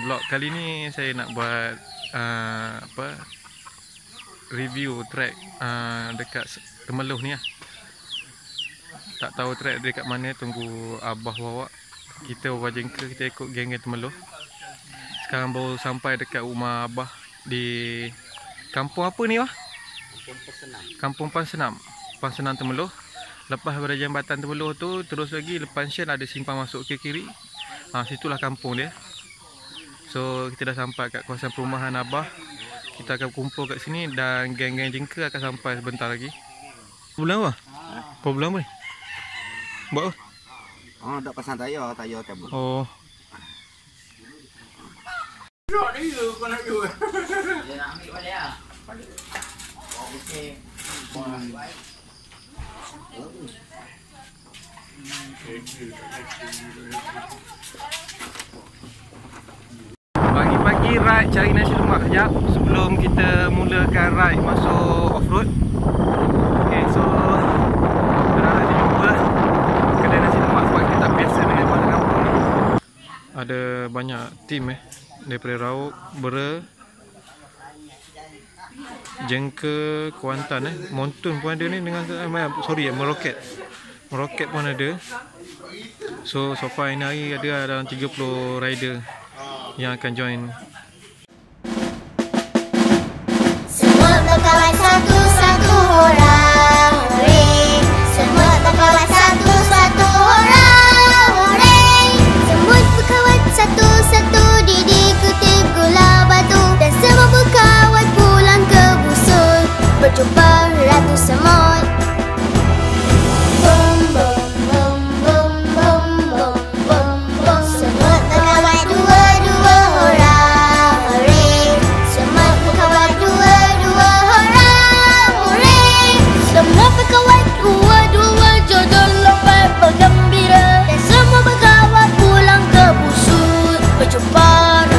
vlog kali ni saya nak buat review trek dekat Temeloh ni lah. Tak tahu trek dekat mana, tunggu abah bawa. Kita bawa jengkel, kita ikut geng-geng Temeloh. Sekarang baru sampai dekat rumah abah di kampung apa ni, Wah? Kampung Pansenam. Pansenam Temeloh. Lepas pada jambatan Temeloh tu, terus lagi lepas Shen ada simpang masuk ke kiri. Situlah kampung dia. So kita dah sampai kat kawasan perumahan abah. Kita akan kumpul kat sini dan geng-geng jengkel akan sampai sebentar lagi. Problem apa? Problem apa ni? Buat apa? Dak pasang tayar kabel. Oh. Rot ni kau nak jual. Dia nak ambil balik ah. Okey. Pagi-pagi ride cari nasi lemak kejap sebelum kita mulakan ride masuk off-road. Okay, so kita dah jumpa kedai nasi lemak sebab kita tak biasa dengan pasar kampung ni. Ada banyak tim daripada Rauk, Bera, Jengkel, Kuantan Montun pun ada ni dengan Meroket. Meroket pun ada. So far ini hari ada dalam 30 rider yang akan join. Semua berkawan satu-satu orang, hooray. Semua berkawan satu-satu orang, hooray. Semua berkawan satu-satu di kutip gula batu. Dan semua berkawan pulang ke busur, berjumpa Ratu Semut. Bum bum bum bum bum bum bum bum. Semua berkawan dua-dua orang, hooray. Semua berkawan dua-dua orang, hooray. Semua berkawan dua-dua jodoh lompat bergembira. Dan semua berkawan pulang ke busur, berjumpa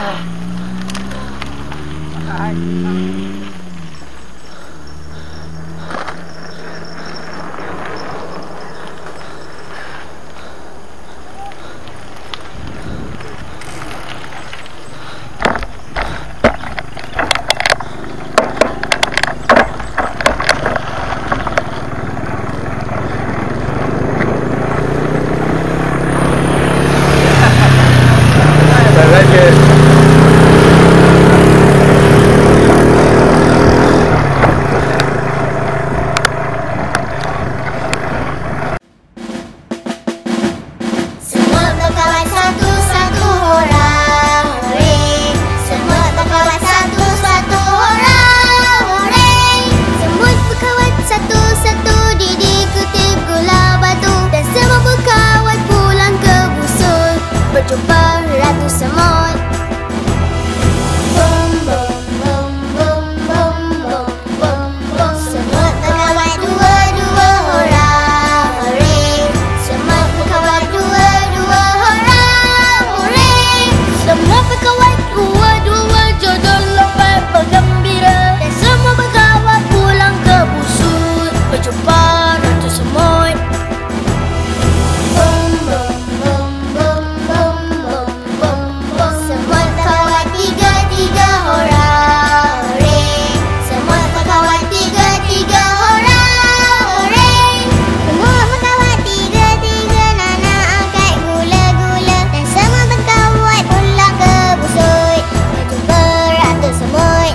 Semua berkawan satu orang, hore. Semua berkawan satu orang, hore. Semua berkawan satu diikuti gula batu. Dan semua berkawan pulang ke busur, berjumpa Ratu Semut. Bum bum bum bum bum bum bum bum. Semut berkawan dua orang, hore. Semut berkawan dua orang, hore. Semua berkawan dua jodoh lomba bergembira. Dan semua berkawan pulang ke busur, berjumpa Ratu Semut. Bum bum bum bum bum bum bum bum. Semut berkawan tiga orang, hore. Semut berkawan tiga orang, hore. Semua berkawan tiga, Nana angkat gula-gula. Dan semua berkawan pulang ke busur, berjumpa Ratu Semut.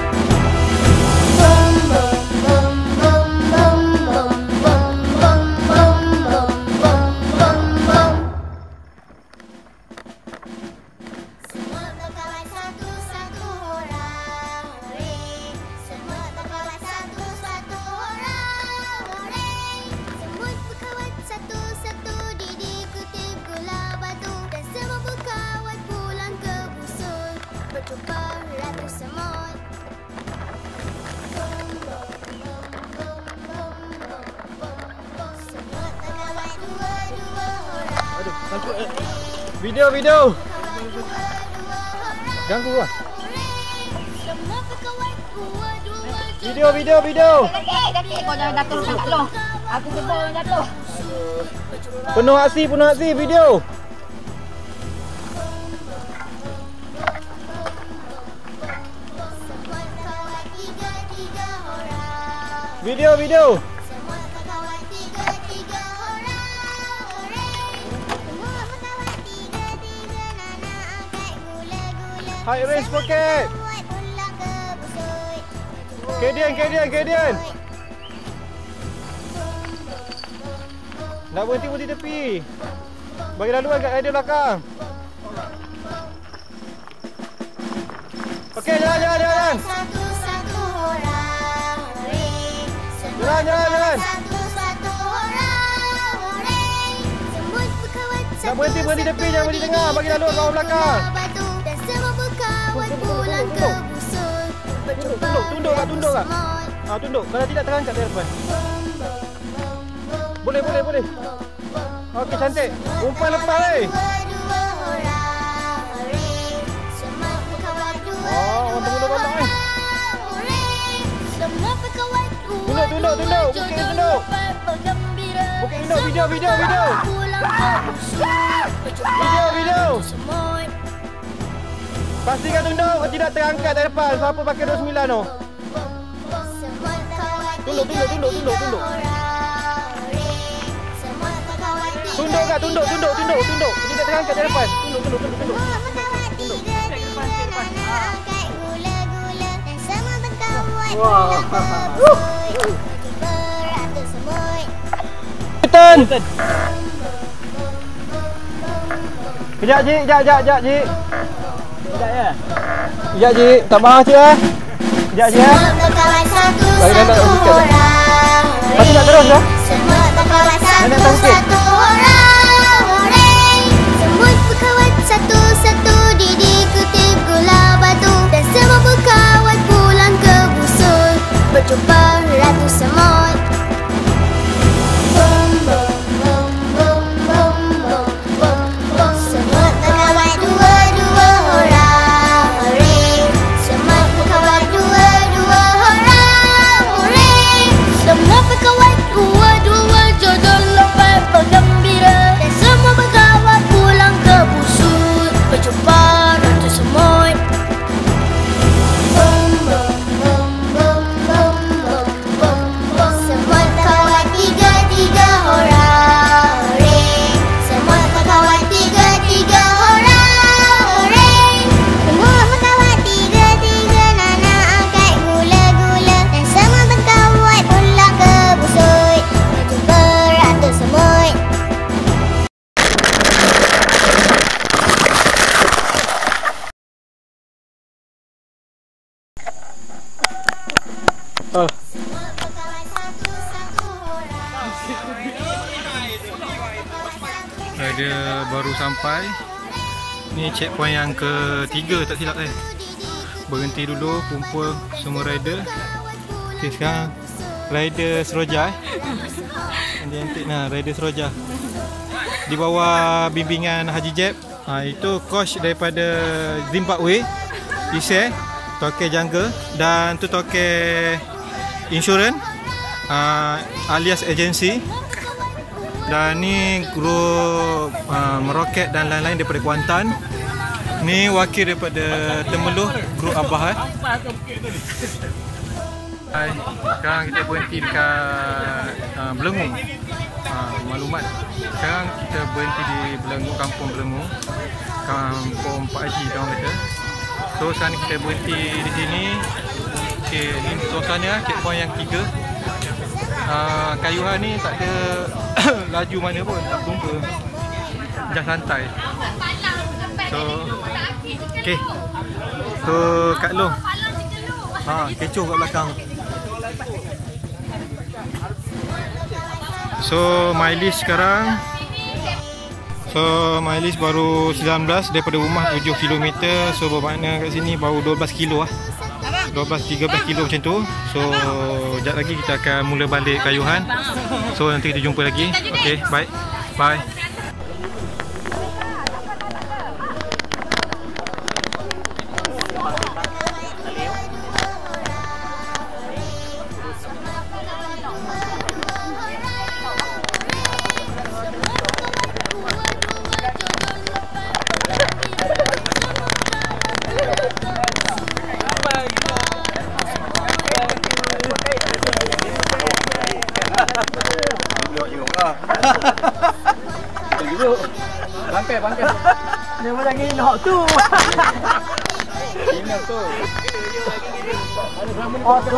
Bum bum bum bum bum bum bum bum bum bum bum bum bum. Semua berkawan satu orang, hore. Semua berkawan satu orang, hore. Semua berkawan satu diikuti gula batu. Dan semua berkawan pulang ke busur, berjumpa Ratu Semut. Bum bum bum bum bum bum bum bum. Semua berkawan dua orang. Video. Ganggu lah. Semua berkawan Video. Kaki kau jangan jatuh kat lo. Aku sebab orang jatuh. Penuh aksi video. Semua berkawan tiga orang. Video. Semua berkawan tiga orang, hore. Semua berkawan tiga, Nana angkat gula-gula. High range pocket. Buat pulang ke busur, berjumpa Kedian. Semut. Nak berhenti tepi. Bagi laluan kat rider belakang. Okey, jalan. Satu orang, hore. Semua Jalan. satu orang, hore. Semua berkawan Nak berhenti tepi, jangan berhenti tengah. Bagi laluan kawan belakang. batu. Dan semua berkawan pulang ke busur, berjumpa Tunduk kak. Semut. Tunduk. Kalau tidak terangkat dari depan. Boleh. Okey, cantik. Umpan lepas weh. Dua orang, hore. Semua berkawan Orang tunggu banyak ni. hore. Semua berkawan Tunduk. Bukit tunduk. bergembira. Bukit tunduk. Video. Pulang ke busur, berjumpa Video. Semut. Pastikan tunduk. Tidak terangkat dari depan. Siapa pakai 29 tu? Semua berkawan Tunduk. orang, hore. Semua berkawan Tunduk kak. Tunduk. Tidak terangkat dari depan. Tunduk. Semua berkawan tiga, Nana angkat gula-gula. Dan semua berkawan pulang ke busur, berjumpa Ratu Semut. Betul. Kejap, Cik. Sekejap, Cik. Tak marah, Cik. Sekejap, Cik. Semua berkawan satu orang, Pasti nak terus, dah. Semua berkawan Nenek tak sikit. satu orang, hore. Semua berkawan satu diikuti gula batu. Dan semua berkawan pulang ke busur, berjumpa Ratu Semut. Bum bum bum bum bum bum bum bum. Semut berkawan dua orang, Rider baru sampai. Ni checkpoint yang ketiga tak silap saya. Berhenti dulu, kumpul semua rider. Okay, sekarang rider Seroja Cantik nah, rider Seroja di bawah bimbingan Haji Jeb. Itu coach daripada Zim Parkway, Isai, toke jungle, dan tu toke insurans alias agensi. Dan ni grup meroket dan lain-lain daripada Kuantan. Ni wakil daripada Temeloh, grup Abah. Hai, sekarang kita berhenti dekat Belengung. Maklumat, sekarang kita berhenti di Belengung, kampung Belengung, kampung Pak Haji kawan kata. So sekarang kita berhenti di sini. Okay, ni suasana checkpoint yang 3. Kayuhan ni tak ada laju mana pun, tak berjumpa, just santai. So okay, so Kak Long kecoh kat belakang. So mileage sekarang, baru 19 daripada rumah 7 km. So bermakna kat sini baru 12 kilo lah, 12-13 kilo macam tu. So sekejap lagi kita akan mula balik Kayuhan. So nanti kita jumpa lagi. Okay, bye. Bangkai. Dia macam gini hok tu. Ini tu. Oh tu.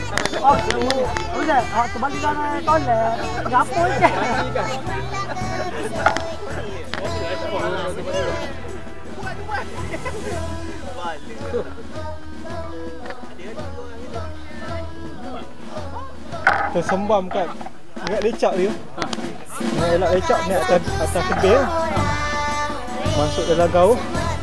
Udah, hok tu balik dalam toilet. Gapo je. Tersembam kat dekat lecak dia. Elak lecak ni atas tebing. Masuk dalam gaul.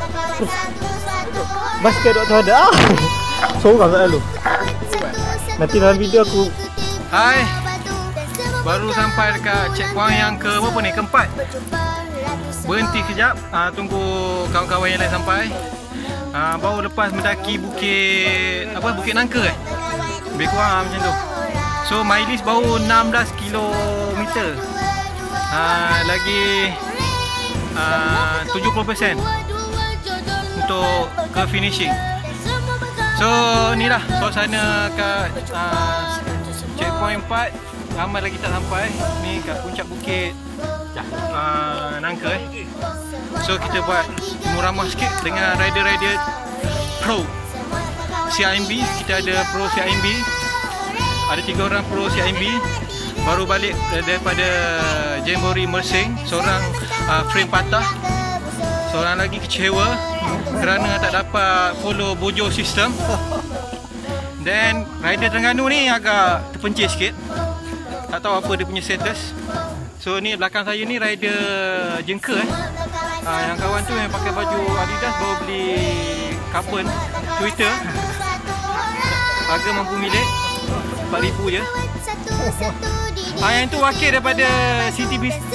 Basket doktor ada. Seorang tak lalu. Nanti dalam video aku. Hai, baru sampai dekat checkpoint yang berapa ni? Keempat. Berhenti kejap, tunggu kawan-kawan yang lain sampai. Baru lepas mendaki bukit Bukit Nangka lebih kurang macam tu. So mileage baru 16 km. Lagi 70% untuk ke finishing. So ni lah suasana kat checkpoint 4. Ramai lagi tak sampai. Ni kat puncak bukit Nangka. So kita buat muramah sikit dengan rider-rider pro CIMB. Kita ada pro CIMB, ada 3 orang pro CIMB baru balik daripada Jamboree Mersing. Seorang frame patah, seorang lagi kecewa kerana tak dapat follow bojo sistem. Dan rider Terengganu ni agak terpencil sikit, tak tahu apa dia punya status. So ni belakang saya ni rider Jengka yang kawan tu yang pakai baju Adidas baru beli carbon Twitter. Harga mampu milik 4,000 je. Yang tu wakil daripada City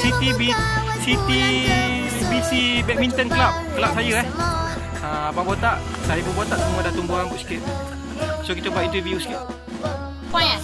BC Badminton Club saya Abang Botak, saya Ibu Botak semua dah tumbuh rambut sikit. So kita buat interview sikit. Point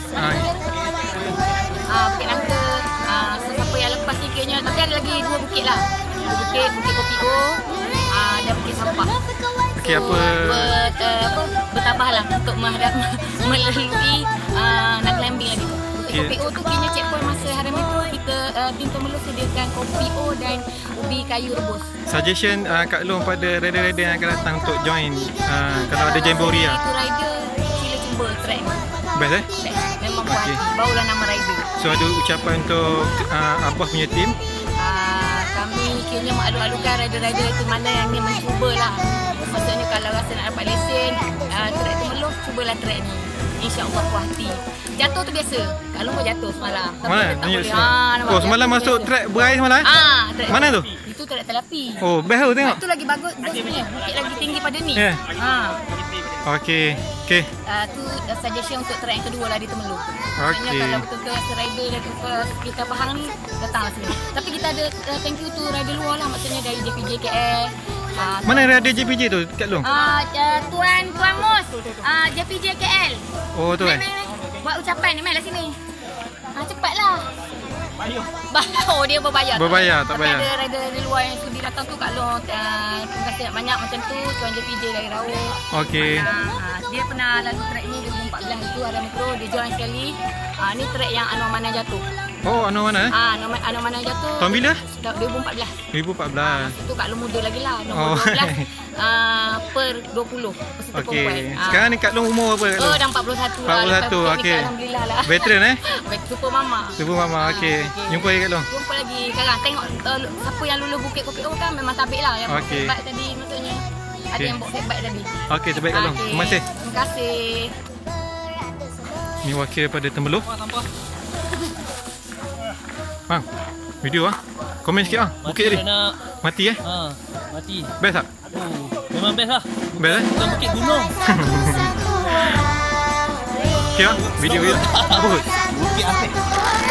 Bukit Nangka. Siapa yang lepas tiketnya, tapi ada lagi 2 bukit lah. Bukit Kopio dan Bukit Sampah. Okay, bertambah lah untuk melalui nak climbing lagi. Bukit Kopio tu kini checkpoint masa hari itu kita tim Temeloh sediakan kopi O dan ubi kayu rebus. Suggestion Kak Long pada rider-rider yang akan datang untuk join kalau ada Jamboree lah. Itu rider sila cuba track ni. Best Best. Memang puas hati. Barulah nama rider. So ada ucapan untuk Abah punya tim. Kami kiranya mengalu-alukan rider-rider itu mana yang ingin mencuba lah. Maksudnya kalau rasa nak dapat lesen track Temeloh, cubalah track ni. InsyaAllah puas hati. Jatuh tu biasa. Kak Long pun jatuh semalam. Tapi Mana? dia tak Tunjuk boleh. sikit. Nampak Oh, jatuh semalam tu masuk biasa. trek berair semalam? Trek Mana tu? Itu trek telapi. Oh, best tu tengok. Itu lagi bagus sebenarnya. Bukit lagi tinggi pada ni. Ya. Okey. Okey. Tu suggestion untuk trek yang kedua lah di Temerloh. Maksudnya Okey. kalau betul-betul rasa rider dan kita Pahang ni, datanglah sini. Tapi kita ada thank you to rider luar lah. Maksudnya dari JPJ KL. Mana ada JPJ tu Kak Long? Tuan Mus, JPJ KL. Oh, tu Mai. Buat ucapan ni, mai lah sini. Cepatlah. Oh, dia berbayar. Berbayar, tak bayar. Tapi ada rider dari luar yang sudi datang tu Kak Long. Terima kasih banyak macam tu. Tuan JPJ dari Rawak. Okey. Dia pernah lalu trek ni 2014 itu ada metro, dia join sekali. Ni trek yang Anwar Mana jatuh. Oh, anu mana? Anwar Mana jatuh. Tahun bila? 2014. 2014. Itu Kak Long muda lagi lah. Oh. Nombor 12 per 20 peserta Okey. perempuan. Sekarang ni Kak Long umur apa Kak Long? Dah 41 lah. 41, okey. Alhamdulillah lah. Veteran Super mama. Super mama, okey. Jumpa lagi Kak Long. Jumpa lagi sekarang. Tengok siapa yang lulus Bukit Kopi O kan memang tabik lah. Yang Okey. baik tadi maksudnya. Ada Okey. yang bawa feedback tadi. Okey, terbaik Kak Long. Okey. Terima kasih. Terima kasih. Ni wakil daripada Temerloh. Bang, video komen sikit Bukit tadi. Nak Mati mati. Best tak? Oh, memang best lah. Best Bukan bukit gunung. Okey video dia. Apa? Bukit Apek.